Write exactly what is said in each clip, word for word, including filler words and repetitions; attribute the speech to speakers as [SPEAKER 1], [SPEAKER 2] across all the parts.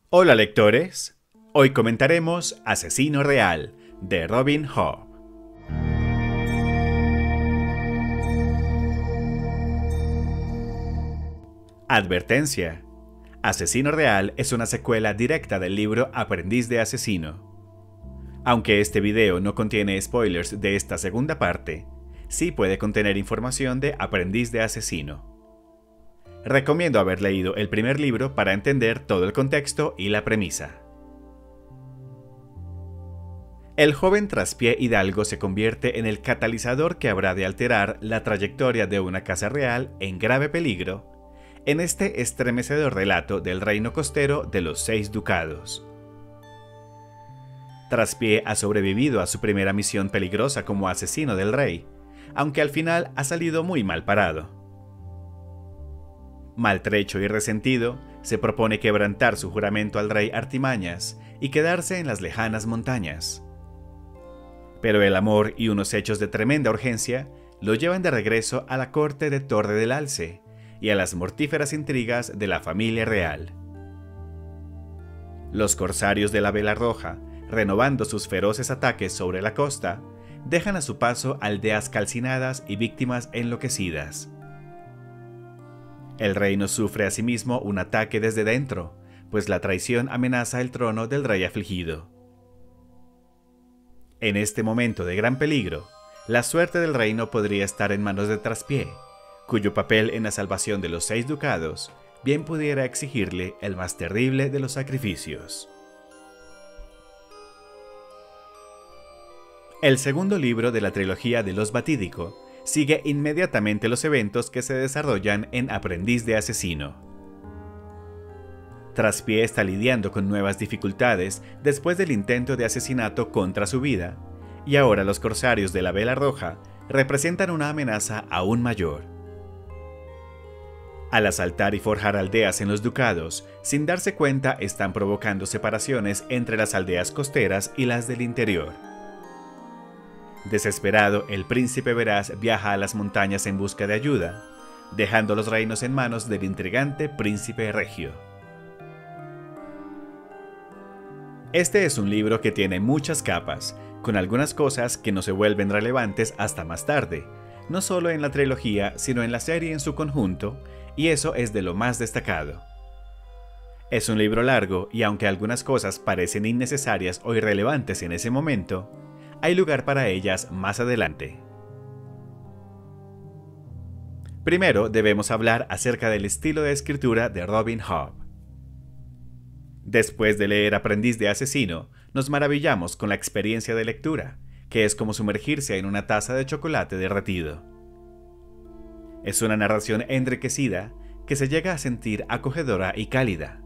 [SPEAKER 1] Hola lectores, hoy comentaremos Asesino Real de Robin Hobb. Advertencia: Asesino Real es una secuela directa del libro Aprendiz de Asesino. Aunque este video no contiene spoilers de esta segunda parte, sí puede contener información de Aprendiz de Asesino. Recomiendo haber leído el primer libro para entender todo el contexto y la premisa. El joven traspié hidalgo se convierte en el catalizador que habrá de alterar la trayectoria de una casa real en grave peligro en este estremecedor relato del reino costero de los seis ducados. Traspié ha sobrevivido a su primera misión peligrosa como asesino del rey, aunque al final ha salido muy mal parado. Maltrecho y resentido, se propone quebrantar su juramento al rey Artimañas y quedarse en las lejanas montañas. Pero el amor y unos hechos de tremenda urgencia lo llevan de regreso a la corte de Torre del Alce y a las mortíferas intrigas de la familia real. Los corsarios de la Vela Roja, renovando sus feroces ataques sobre la costa, dejan a su paso aldeas calcinadas y víctimas enloquecidas. El reino sufre asimismo un ataque desde dentro, pues la traición amenaza el trono del rey afligido. En este momento de gran peligro, la suerte del reino podría estar en manos de Traspié, cuyo papel en la salvación de los seis ducados bien pudiera exigirle el más terrible de los sacrificios. El segundo libro de la trilogía de Los Batídico sigue inmediatamente los eventos que se desarrollan en Aprendiz de Asesino. Traspié está lidiando con nuevas dificultades después del intento de asesinato contra su vida, y ahora los corsarios de la Vela Roja representan una amenaza aún mayor. Al asaltar y forjar aldeas en los ducados, sin darse cuenta están provocando separaciones entre las aldeas costeras y las del interior. Desesperado, el príncipe Veraz viaja a las montañas en busca de ayuda, dejando los reinos en manos del intrigante príncipe regio. Este es un libro que tiene muchas capas, con algunas cosas que no se vuelven relevantes hasta más tarde, no solo en la trilogía, sino en la serie en su conjunto, y eso es de lo más destacado. Es un libro largo, y aunque algunas cosas parecen innecesarias o irrelevantes en ese momento, hay lugar para ellas más adelante. Primero debemos hablar acerca del estilo de escritura de Robin Hobb. Después de leer Aprendiz de Asesino, nos maravillamos con la experiencia de lectura, que es como sumergirse en una taza de chocolate derretido. Es una narración enriquecida que se llega a sentir acogedora y cálida.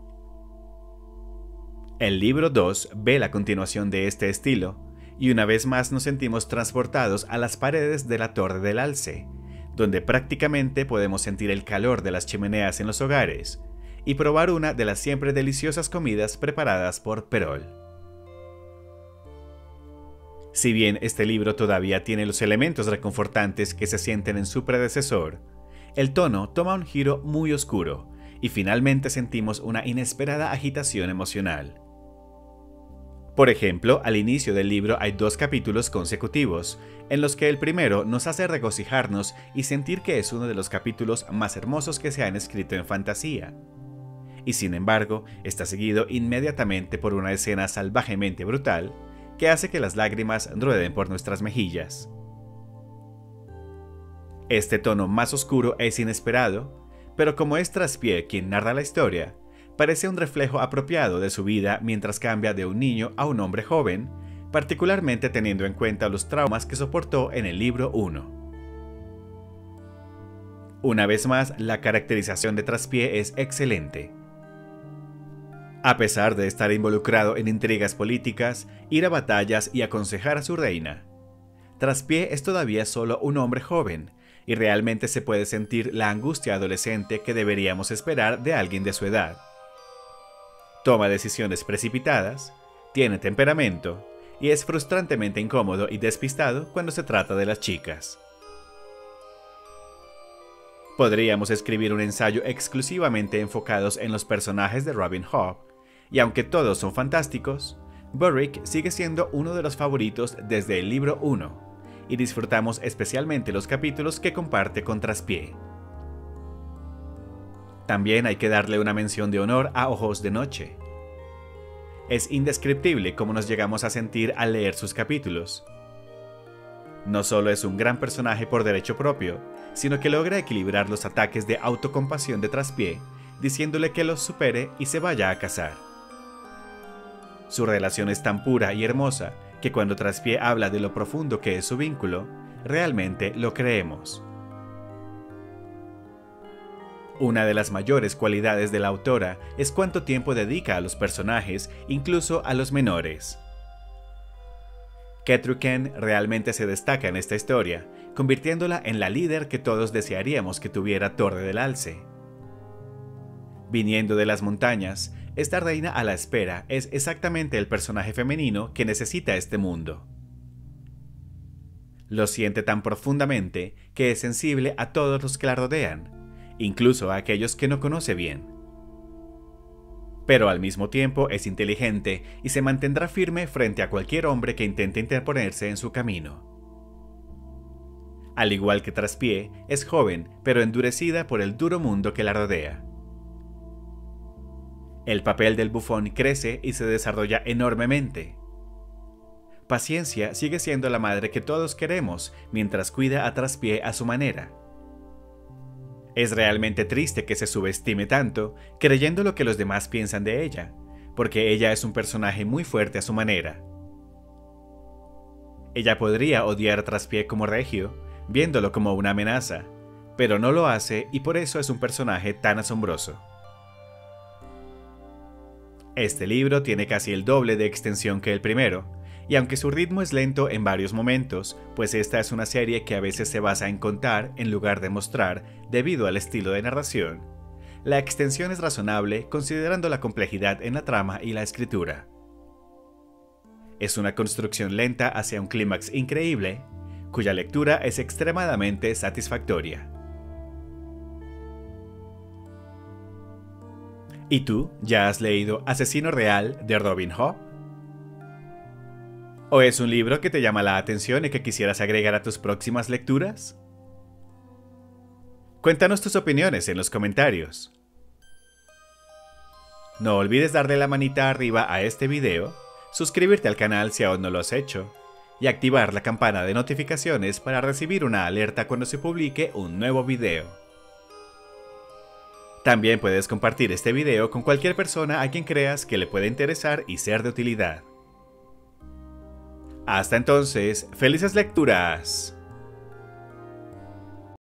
[SPEAKER 1] El libro dos ve la continuación de este estilo, y una vez más nos sentimos transportados a las paredes de la Torre del Alce, donde prácticamente podemos sentir el calor de las chimeneas en los hogares y probar una de las siempre deliciosas comidas preparadas por Perol. Si bien este libro todavía tiene los elementos reconfortantes que se sienten en su predecesor, el tono toma un giro muy oscuro y finalmente sentimos una inesperada agitación emocional. Por ejemplo, al inicio del libro hay dos capítulos consecutivos, en los que el primero nos hace regocijarnos y sentir que es uno de los capítulos más hermosos que se han escrito en fantasía. Y sin embargo, está seguido inmediatamente por una escena salvajemente brutal, que hace que las lágrimas rueden por nuestras mejillas. Este tono más oscuro es inesperado, pero como es Traspié quien narra la historia, parece un reflejo apropiado de su vida mientras cambia de un niño a un hombre joven, particularmente teniendo en cuenta los traumas que soportó en el libro uno. Una vez más, la caracterización de Traspié es excelente. A pesar de estar involucrado en intrigas políticas, ir a batallas y aconsejar a su reina, Traspié es todavía solo un hombre joven, y realmente se puede sentir la angustia adolescente que deberíamos esperar de alguien de su edad. Toma decisiones precipitadas, tiene temperamento y es frustrantemente incómodo y despistado cuando se trata de las chicas. Podríamos escribir un ensayo exclusivamente enfocados en los personajes de Robin Hobb, y aunque todos son fantásticos, Burick sigue siendo uno de los favoritos desde el libro uno, y disfrutamos especialmente los capítulos que comparte con Traspié. También hay que darle una mención de honor a Ojos de Noche. Es indescriptible cómo nos llegamos a sentir al leer sus capítulos. No solo es un gran personaje por derecho propio, sino que logra equilibrar los ataques de autocompasión de Traspié, diciéndole que los supere y se vaya a casar. Su relación es tan pura y hermosa que cuando Traspié habla de lo profundo que es su vínculo, realmente lo creemos. Una de las mayores cualidades de la autora es cuánto tiempo dedica a los personajes, incluso a los menores. Ketruken realmente se destaca en esta historia, convirtiéndola en la líder que todos desearíamos que tuviera Torre del Alce. Viniendo de las montañas, esta reina a la espera es exactamente el personaje femenino que necesita este mundo. Lo siente tan profundamente que es sensible a todos los que la rodean, incluso a aquellos que no conoce bien. Pero al mismo tiempo es inteligente y se mantendrá firme frente a cualquier hombre que intente interponerse en su camino. Al igual que Traspié, es joven pero endurecida por el duro mundo que la rodea. El papel del bufón crece y se desarrolla enormemente. Paciencia sigue siendo la madre que todos queremos mientras cuida a Traspié a su manera. Es realmente triste que se subestime tanto, creyendo lo que los demás piensan de ella, porque ella es un personaje muy fuerte a su manera. Ella podría odiar a Traspié como regio, viéndolo como una amenaza, pero no lo hace y por eso es un personaje tan asombroso. Este libro tiene casi el doble de extensión que el primero, y aunque su ritmo es lento en varios momentos, pues esta es una serie que a veces se basa en contar en lugar de mostrar debido al estilo de narración, la extensión es razonable considerando la complejidad en la trama y la escritura. Es una construcción lenta hacia un clímax increíble, cuya lectura es extremadamente satisfactoria. ¿Y tú, ya has leído Asesino Real de Robin Hobb? ¿O es un libro que te llama la atención y que quisieras agregar a tus próximas lecturas? Cuéntanos tus opiniones en los comentarios. No olvides darle la manita arriba a este video, suscribirte al canal si aún no lo has hecho, y activar la campana de notificaciones para recibir una alerta cuando se publique un nuevo video. También puedes compartir este video con cualquier persona a quien creas que le pueda interesar y ser de utilidad. Hasta entonces, ¡felices lecturas!